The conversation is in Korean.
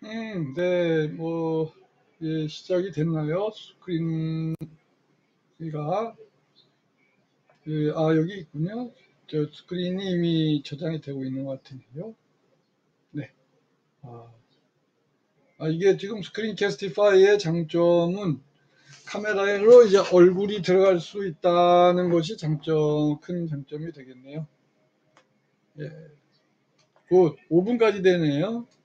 네, 뭐, 예, 시작이 됐나요? 스크린이가, 예, 여기 있군요. 저 스크린이 이미 저장이 되고 있는 것 같은데요. 네. 이게 지금 스크린 캐스티파이의 장점은 카메라로 이제 얼굴이 들어갈 수 있다는 것이 큰 장점이 되겠네요. 예. 곧 5분까지 되네요.